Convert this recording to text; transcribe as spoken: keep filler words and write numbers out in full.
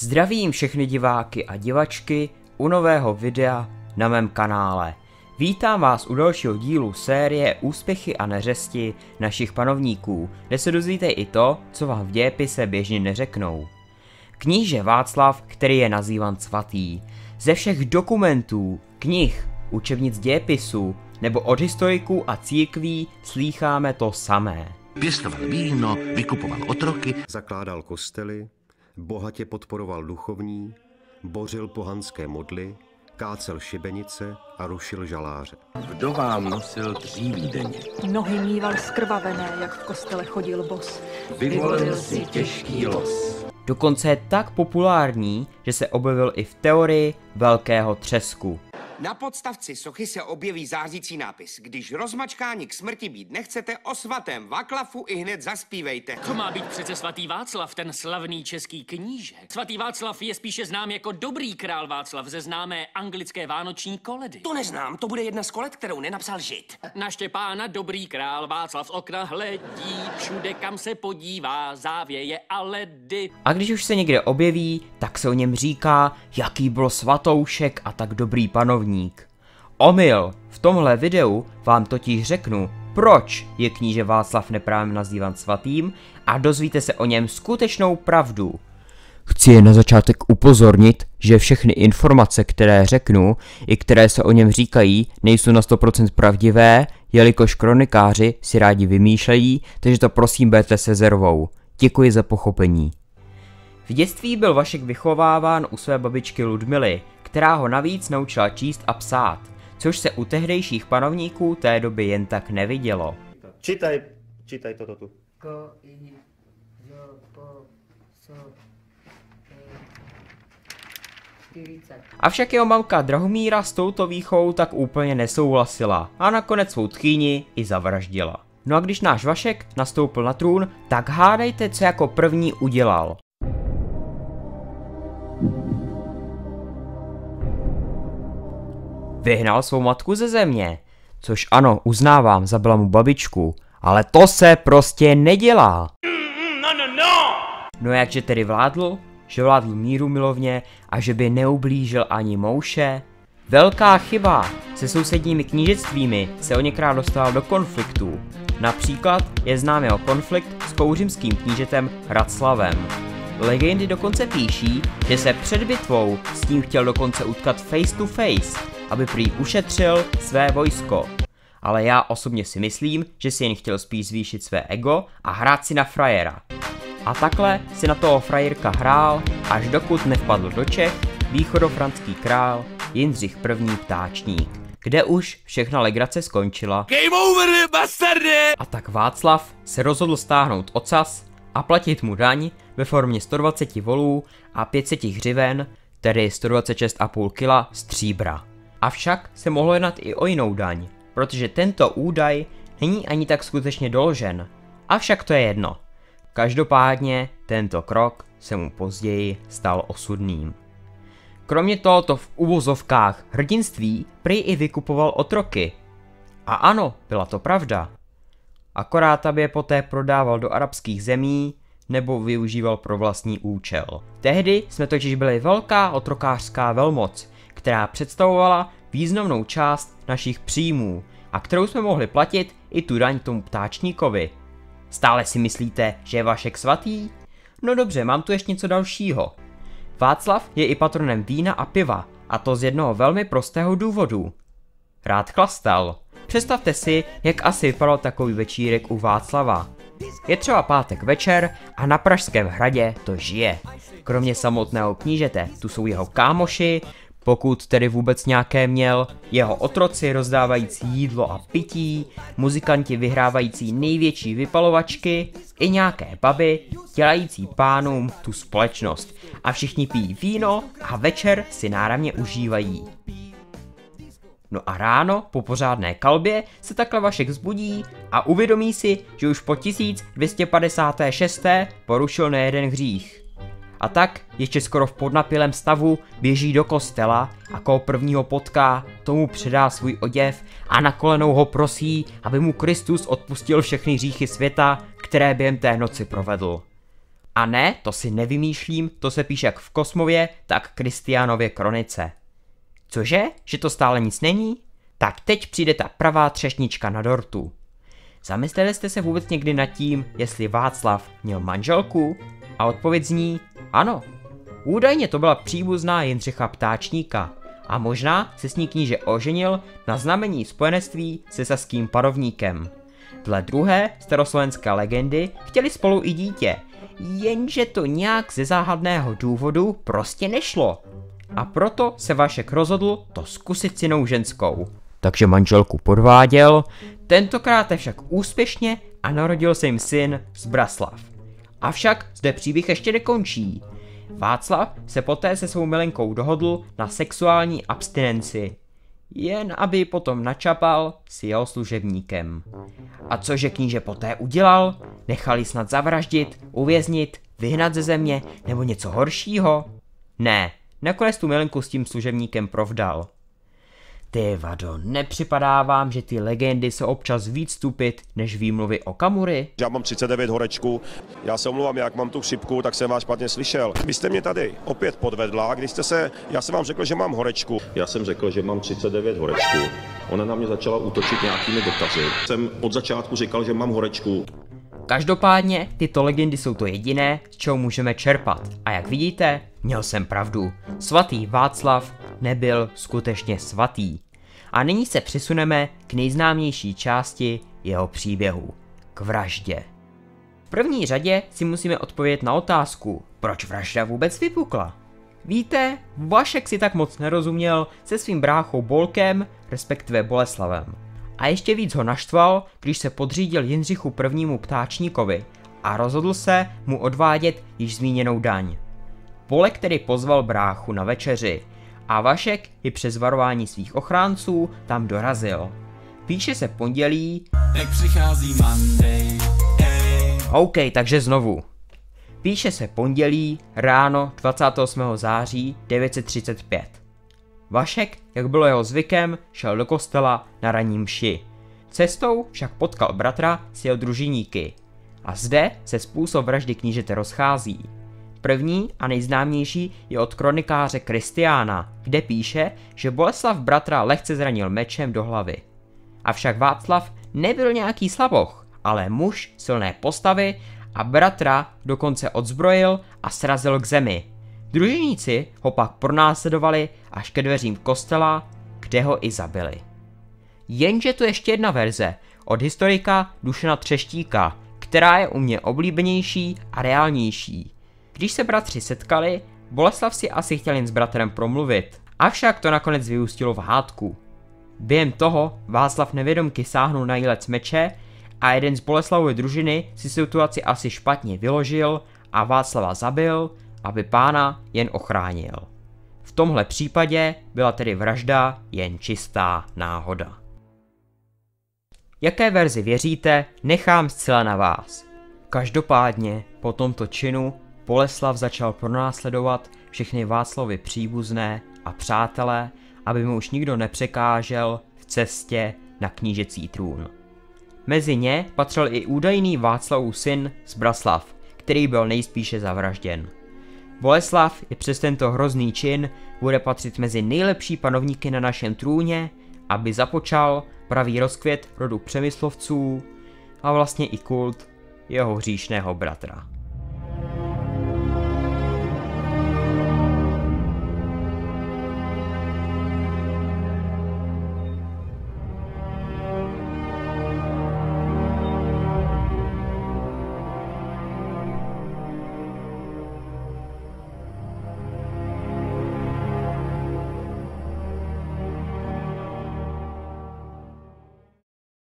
Zdravím všechny diváky a divačky u nového videa na mém kanále. Vítám vás u dalšího dílu série Úspěchy a neřesti našich panovníků, kde se dozvíte i to, co vám v dějepise běžně neřeknou. Kníže Václav, který je nazývan svatý. Ze všech dokumentů, knih, učebnic dějepisu nebo od historiků a církví slýcháme to samé. Pěstoval víno, vykupoval otroky, zakládal kostely, bohatě podporoval duchovní, bořil pohanské modly, kácel šibenice a rušil žaláře. vdovám nosil dříví denně. Nohy mýval skrvavené, jak v kostele chodil bos. Vyvolil si těžký los. Dokonce je tak populární, že se objevil i v teorii velkého třesku. Na podstavci sochy se objeví zářící nápis. Když rozmačkáni k smrti být nechcete, o svatém Václavu i hned zaspívejte. To má být přece svatý Václav, ten slavný český kníže. Svatý Václav je spíše znám jako dobrý král Václav ze známé anglické vánoční koledy. To neznám, to bude jedna z kolet, kterou nenapsal Žid. Na Štěpána dobrý král Václav z okna hledí, všude kam se podívá, závěje a ledy. A když už se někde objeví, tak se o něm říká, jaký byl svatoušek a tak dobrý panovník. Omyl! V tomhle videu vám totiž řeknu, proč je kníže Václav neprávem nazývan svatým a dozvíte se o něm skutečnou pravdu. Chci je na začátek upozornit, že všechny informace, které řeknu, i které se o něm říkají, nejsou na sto procent pravdivé, jelikož kronikáři si rádi vymýšlejí, takže to prosím berte se rezervou. Děkuji za pochopení. V dětství byl Vašek vychováván u své babičky Ludmily, která ho navíc naučila číst a psát, což se u tehdejších panovníků té doby jen tak nevidělo. Čítaj, čítaj toto tu. Ko, i, jo, po, so, čtyřicet. Avšak jeho mamka Drahomíra s touto výchovou tak úplně nesouhlasila a nakonec svou tchýni i zavraždila. No a když náš Vašek nastoupil na trůn, tak hádejte, co jako první udělal. Vyhnal svou matku ze země, což ano, uznávám, zabila mu babičku, ale to se prostě nedělá. No, no, no. No jakže tedy vládl? Že vládl míru milovně a že by neublížil ani mouše? Velká chyba, se sousedními knížectvími se o někrát dostal do konfliktů. Například je znám jeho konflikt s kouřimským knížetem Raclavem. Legendy dokonce píší, že se před bitvou s ním chtěl dokonce utkat face to face, aby prý ušetřil své vojsko. Ale já osobně si myslím, že si jen chtěl spíš zvýšit své ego a hrát si na frajera. A takhle si na toho frajerka hrál, až dokud nevpadl do Čech východofranský král Jindřich první Ptáčník, kde už všechna legrace skončila. Game over, bastarde! A tak Václav se rozhodl stáhnout ocas a platit mu daň ve formě sto dvacet volů a pět set hřiven, tedy sto dvacet šest a půl kila stříbra. Avšak se mohlo jednat i o jinou daň, protože tento údaj není ani tak skutečně doložen. Avšak to je jedno. Každopádně tento krok se mu později stal osudným. Kromě tohoto v uvozovkách hrdinství prý i vykupoval otroky. A ano, byla to pravda. Akorát aby je poté prodával do arabských zemí nebo využíval pro vlastní účel. Tehdy jsme totiž byli velká otrokářská velmoc, která představovala významnou část našich příjmů a kterou jsme mohli platit i tu daň tomu ptáčníkovi. Stále si myslíte, že je Vašek svatý? No dobře, mám tu ještě něco dalšího. Václav je i patronem vína a piva, a to z jednoho velmi prostého důvodu. Rád chlastal. Představte si, jak asi vypadal takový večírek u Václava. Je třeba pátek večer a na Pražském hradě to žije. Kromě samotného knížete, tu jsou jeho kámoši, pokud tedy vůbec nějaké měl, jeho otroci rozdávající jídlo a pití, muzikanti vyhrávající největší vypalovačky, i nějaké baby, dělající pánům tu společnost. A všichni pijí víno a večer si náramně užívají. No a ráno, po pořádné kalbě, se takhle Vašek zbudí a uvědomí si, že už po tisíc dvě stě padesát šest porušil nejeden hřích. A tak ještě skoro v podnapilém stavu běží do kostela a koho prvního potká, tomu předá svůj oděv a na kolenou ho prosí, aby mu Kristus odpustil všechny hříchy světa, které během té noci provedl. A ne, to si nevymýšlím, to se píše jak v Kosmově, tak Kristiánově kronice. Cože? Že to stále nic není? Tak teď přijde ta pravá třešnička na dortu. Zamysleli jste se vůbec někdy nad tím, jestli Václav měl manželku? A odpověď zní ano. Údajně to byla příbuzná Jindřicha Ptáčníka a možná se s ní kníže oženil na znamení spojenectví se saským panovníkem. Dle druhé staroslovenské legendy chtěli spolu i dítě, jenže to nějak ze záhadného důvodu prostě nešlo. A proto se Vašek rozhodl to zkusit s jinou ženskou. Takže manželku podváděl, tentokrát však úspěšně a narodil se jim syn Zbraslav. Avšak zde příběh ještě nekončí. Václav se poté se svou milenkou dohodl na sexuální abstinenci, jen aby potom načapal s jeho služebníkem. A cože kníže poté udělal? Nechal ji snad zavraždit, uvěznit, vyhnat ze země nebo něco horšího? Ne, nakonec tu milenku s tím služebníkem provdal. Ty vado, nepřipadá vám, že ty legendy jsou občas víc tupit než výmluvy o Kamury? Já mám třicet devět horečku, já se omlouvám, jak mám tu chřipku, tak jsem vás špatně slyšel. Vy jste mě tady opět podvedla, když jste se, já jsem vám řekl, že mám horečku. Já jsem řekl, že mám třicet devět horečku. Ona na mě začala útočit nějakými dotazy. Jsem od začátku říkal, že mám horečku. Každopádně, tyto legendy jsou to jediné, z čeho můžeme čerpat. A jak vidíte, měl jsem pravdu. Svatý Václav nebyl skutečně svatý. A nyní se přesuneme k nejznámější části jeho příběhu. K vraždě. V první řadě si musíme odpovědět na otázku, proč vražda vůbec vypukla. Víte, Vašek si tak moc nerozuměl se svým bráchou Bolkem, respektive Boleslavem. A ještě víc ho naštval, když se podřídil Jindřichu prvnímu Ptáčníkovi a rozhodl se mu odvádět již zmíněnou daň. Bolek tedy pozval bráchu na večeři a Vašek i přes varování svých ochránců tam dorazil. Píše se pondělí, tak přichází Monday, hey. OK, takže znovu. Píše se pondělí ráno dvacátého osmého září devět set třicet pět. Vašek, jak bylo jeho zvykem, šel do kostela na ranní mši. Cestou však potkal bratra s jeho družiníky. A zde se způsob vraždy knížete rozchází. První a nejznámější je od kronikáře Kristiána, kde píše, že Boleslav bratra lehce zranil mečem do hlavy. Avšak Václav nebyl nějaký slaboch, ale muž silné postavy a bratra dokonce odzbrojil a srazil k zemi. Družiníci ho pak pronásledovali až ke dveřím kostela, kde ho i zabili. Jenže tu ještě jedna verze od historika Dušana Třeštíka, která je u mě oblíbenější a reálnější. Když se bratři setkali, Boleslav si asi chtěl jen s bratrem promluvit, avšak to nakonec vyústilo v hádku. Během toho Václav nevědomky sáhnul na jílec meče a jeden z Boleslavovy družiny si situaci asi špatně vyložil a Václava zabil, aby pána jen ochránil. V tomhle případě byla tedy vražda jen čistá náhoda. Jaké verzi věříte, nechám zcela na vás. Každopádně po tomto činu Boleslav začal pronásledovat všechny Václavovy příbuzné a přátelé, aby mu už nikdo nepřekážel v cestě na knížecí trůn. Mezi ně patřil i údajný Václavův syn Zbraslav, který byl nejspíše zavražděn. Boleslav i přes tento hrozný čin bude patřit mezi nejlepší panovníky na našem trůně, aby započal pravý rozkvět rodu Přemyslovců a vlastně i kult jeho hříšného bratra.